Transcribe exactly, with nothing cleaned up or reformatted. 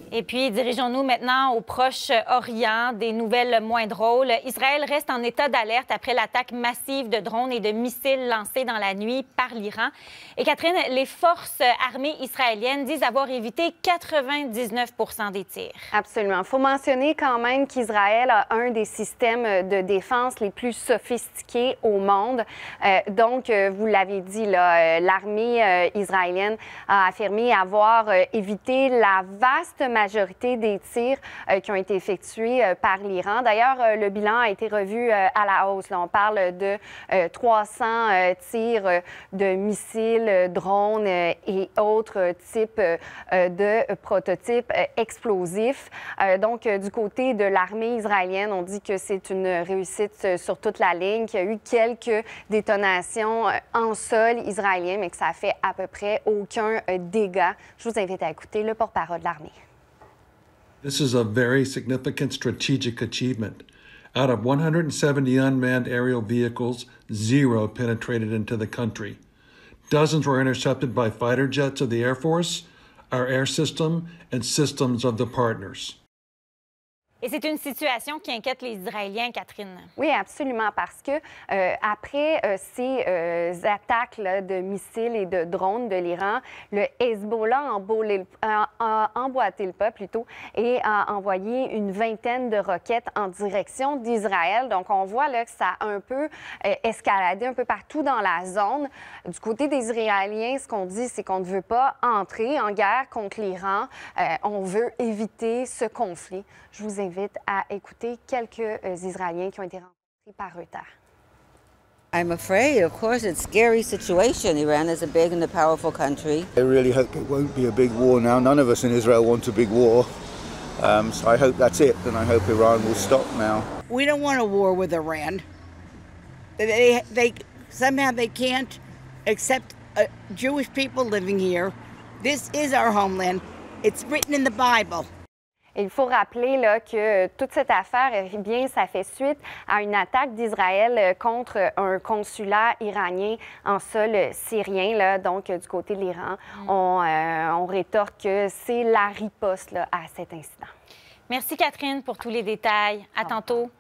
Et puis, dirigeons-nous maintenant au Proche-Orient. Des nouvelles moins drôles. Israël reste en état d'alerte après l'attaque massive de drones et de missiles lancés dans la nuit par l'Iran. Et Catherine, les forces armées israéliennes disent avoir évité quatre-vingt-dix-neuf pour cent des tirs. Absolument. Il faut mentionner quand même qu'Israël a un des systèmes de défense les plus sophistiqués au monde. Euh, donc, euh, vous l'avez dit, là, euh, l'armée euh, israélienne a affirmé avoir euh, évité la vaste majorité des tirs euh, qui ont été effectués euh, par l'Iran. D'ailleurs, euh, le bilan a été revu euh, à la hausse. Là, on parle de euh, trois cents euh, tirs euh, de missiles, euh, drones euh, et autres types euh, de prototypes euh, explosifs. Euh, donc, euh, du côté de l'armée israélienne, on dit que c'est une réussite euh, sur toute la ligne, qu'il y a eu quelques détonations euh, en sol israélien, mais que ça fait à peu près aucun euh, dégât. Je vous invite à écouter le porte-parole de l'armée. This is a very significant strategic achievement. Out of one hundred seventy unmanned aerial vehicles, zero penetrated into the country. Dozens were intercepted by fighter jets of the Air Force, our air system, and systems of the partners. Et c'est une situation qui inquiète les Israéliens, Catherine. Oui, absolument, parce que euh, après euh, ces euh, attaques là, de missiles et de drones de l'Iran, le Hezbollah a, embolé, a, a emboîté le pas plutôt et a envoyé une vingtaine de roquettes en direction d'Israël. Donc, on voit là que ça a un peu euh, escaladé un peu partout dans la zone. Du côté des Israéliens, ce qu'on dit, c'est qu'on ne veut pas entrer en guerre contre l'Iran. Euh, on veut éviter ce conflit. Je vous invite à écouter quelques euh, Israéliens qui ont été rencontrés par Reuters. I'm afraid, of course, it's a scary situation. Iran is a big and a powerful country. I really hope it won't be a big war now. None of us in Israel want a big war. Um, so I hope that's it, and I hope Iran will stop now. We don't want a war with Iran. They, they, somehow they can't accept uh, Jewish people living here. This is our homeland. It's written in the Bible. Et il faut rappeler là, que toute cette affaire, eh bien, ça fait suite à une attaque d'Israël contre un consulat iranien en sol syrien. Là, donc, du côté de l'Iran, mm. on, euh, on rétorque que c'est la riposte là, à cet incident. Merci, Catherine, pour tous les détails. À tantôt.